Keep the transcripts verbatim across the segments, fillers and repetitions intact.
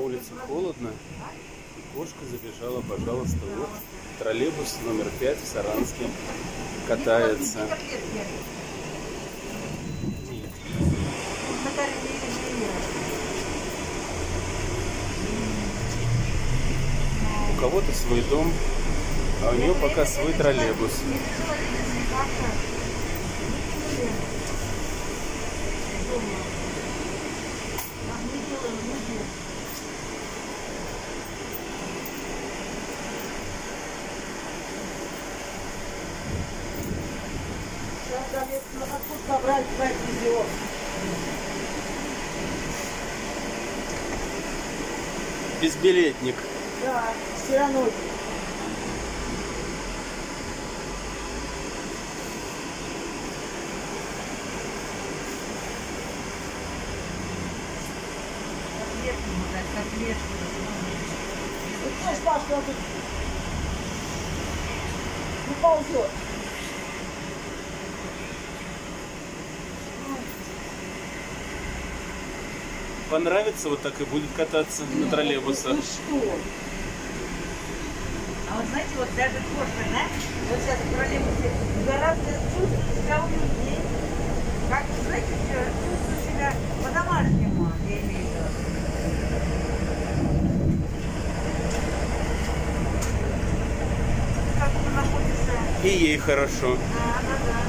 улице холодно, и кошка забежала, пожалуйста, вот троллейбус номер пять в Саранске катается. У кого-то свой дом, а у нее пока свой троллейбус. Безбилетник. Да, все равно. Ну, что, Пашка, он тут не ползет. Понравится, вот так и будет кататься на троллейбусах. Ну что? А вот знаете, вот даже кошка, да? Вот сейчас в троллейбусе гораздо чувствует себя уютнее. Как, знаете, чувствую себя по-домашнему, я имею в виду. Как ты находишься? И ей хорошо. Да, да, да.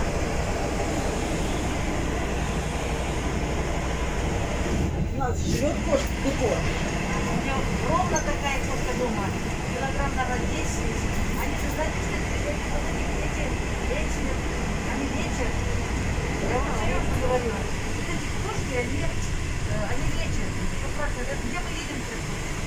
У нас живет кошка далеко. У меня ровно такая кошка дома. Килограмм, наверное, десять. Они же, знаете, что эти, эти, эти, они лечат. Я вам серьезно говорю. Вот эти кошки, они, они лечат. Спрашивают, где мы едем сейчас?